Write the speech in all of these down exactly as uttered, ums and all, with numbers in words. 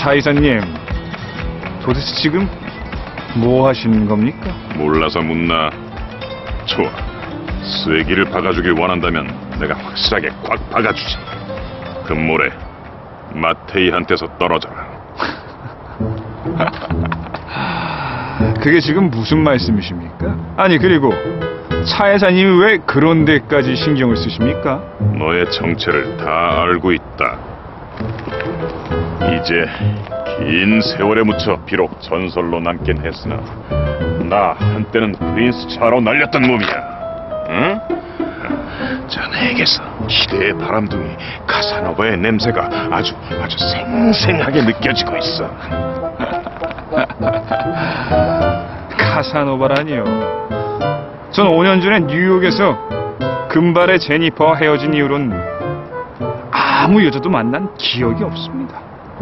차 이사님, 도대체 지금 뭐 하시는 겁니까? 몰라서 묻나? 좋아. 쐐기를 박아주길 원한다면 내가 확실하게 꽉 박아주지. 금모래, 마테이한테서 떨어져라. 그게 지금 무슨 말씀이십니까? 아니, 그리고 차 이사님이 왜 그런 데까지 신경을 쓰십니까? 너의 정체를 다 알고 있다. 이제 긴 세월에 묻혀 비록 전설로 남긴 했으나 나 한때는 프린스 차로 날렸던 몸이야. 응? 자네에게서 시대의 바람둥이 카사노바의 냄새가 아주 아주 생생하게 느껴지고 있어. 카사노바라니요. 전 오 년 전에 뉴욕에서 금발의 제니퍼와 헤어진 이후론 아무 여자도 만난 기억이 없습니다.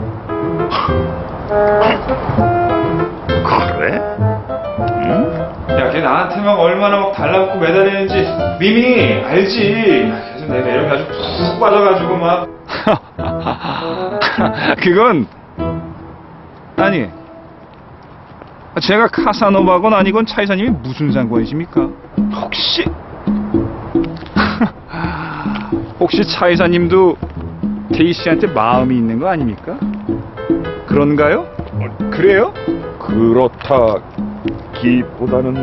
그래? 응? 야, 걔 나한테 막 얼마나 막 달라붙고 매달리는지 미미 알지? 그래서 내 매력이 아주 푹 빠져가지고 막 그건 아니, 제가 카사노바건 아니건 차 이사님이 무슨 상관이십니까? 혹시 혹시 차 이사님도 데이 씨한테 마음이 있는 거 아닙니까? 그런가요? 그래요? 그렇다기보다는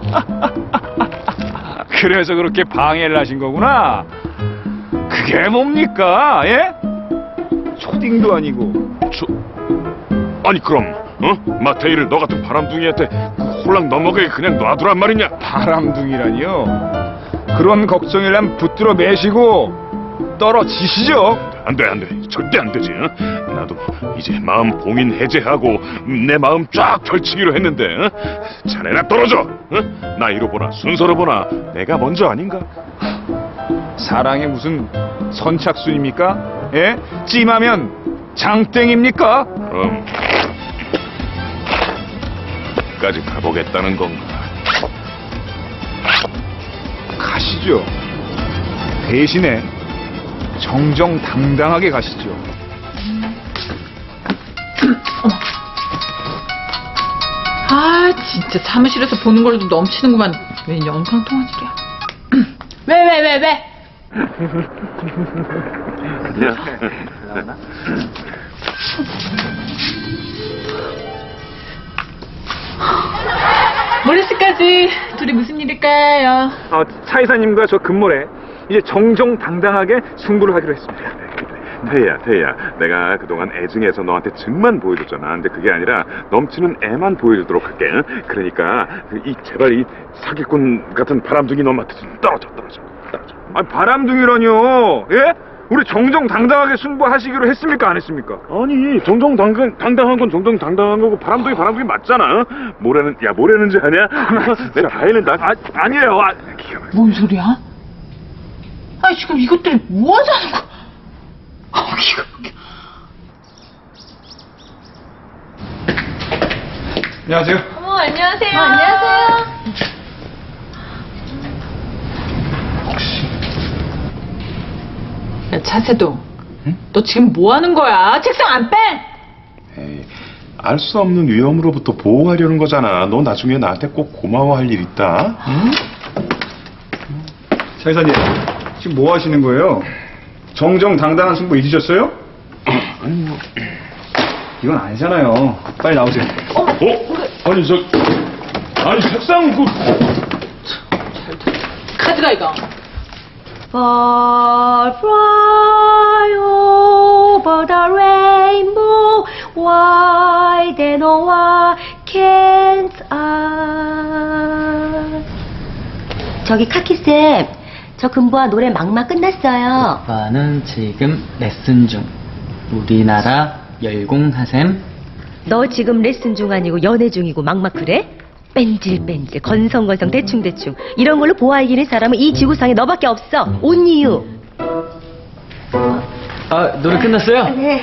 그래서 그렇게 방해를 하신 거구나. 그게 뭡니까? 예? 초딩도 아니고. 저... 아니 그럼 어? 마테이를 너 같은 바람둥이한테 그 홀랑 넘어가게 그냥 놔두란 말이냐? 바람둥이라니요? 그런 걱정이라면 붙들어 매시고 떨어지시죠. 안돼 안돼 절대 안되지. 어? 나도 이제 마음 봉인 해제하고 내 마음 쫙 펼치기로 했는데 어? 자네나 떨어져. 어? 나이로 보나 순서로 보나 내가 먼저 아닌가? 사랑이 무슨 선착순입니까? 예? 찜하면 장땡입니까? 그럼 끝까지 가보겠다는 건가? 가시죠. 대신에 정정당당하게 가시죠. 아, 진짜 사무실에서 보는 걸로도 넘치는구만. 웬 영상통화질이야. 왜, 왜, 왜, 왜? 모레스까지 둘이 무슨 일일까요? 어, 차 이사님과 저 금모래 이제 정정당당하게 승부를 하기로 했습니다. 태희야, 태희야, 내가 그동안 애증해서 너한테 증만 보여줬잖아. 근데 그게 아니라 넘치는 애만 보여주도록 할게. 응? 그러니까 이 제발 이 사기꾼 같은 바람둥이 놈한테 좀 떨어져, 떨어져, 떨어져. 아니, 바람둥이라뇨? 예? 우리 정정당당하게 승부하시기로 했습니까? 안 했습니까? 아니 정정당당 당당한 건 정정당당한 거고 바람둥이 바람둥이 맞잖아. 모래는 야 모래는 지 아냐? 내 다이는 나 아, 아니에요. 아, 뭔 소리야? 아니, 지금 이것들이 뭐 하자는 거야? 아, 기가 막혀. 안녕하세요. 어머, 안녕하세요. 어, 안녕하세요. 혹시 야, 차세동. 응? 너 지금 뭐 하는 거야? 책상 안 빼! 에이, 알 수 없는 위험으로부터 보호하려는 거잖아. 너 나중에 나한테 꼭 고마워할 일 있다. 응? 차 이사님, 지금 뭐 하시는 거예요? 정정당당한 승부 잊으셨어요? 아니 뭐 이건 아니잖아요. 빨리 나오세요. 어? 어? 아니 저 아니 책상 그 카드가 이거. Far fly over the rainbow, why then oh why can't I? 저기 카키쌤, 저 금보아 노래 막막 끝났어요. 오빠는 지금 레슨 중. 우리나라 열공하셈. 너 지금 레슨 중 아니고 연애 중이고 막막 그래? 뺀질뺀질 건성건성 대충대충 이런 걸로 보아 이기는 사람은 이 지구상에 너밖에 없어. 온 이유. 아, 노래 끝났어요? 네.